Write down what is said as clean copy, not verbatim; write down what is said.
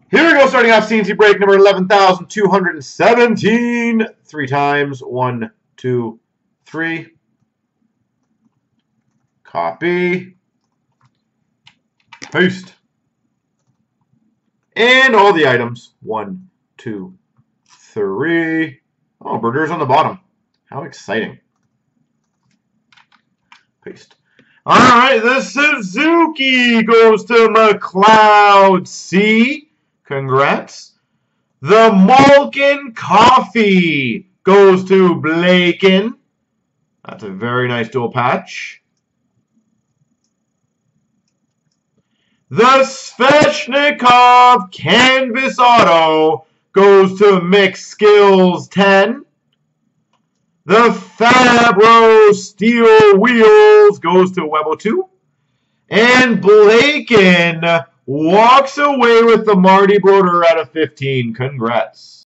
Here we go, starting off CNC break number 11,217. 3 times. 1, 2, 3. Copy. Paste. And all the items. 1, 2, 3. Oh, Berger's on the bottom. How exciting. Paste. All right, the Suzuki goes to McLeod C. Congrats. The Malkin Coffee goes to Blaken. That's a very nice dual patch. The Svechnikov Canvas Auto goes to McSkills 10. The Fabro Steel Wheels goes to Webo 2. And Blaken walks away with the Marty Brodeur out of 15. Congrats.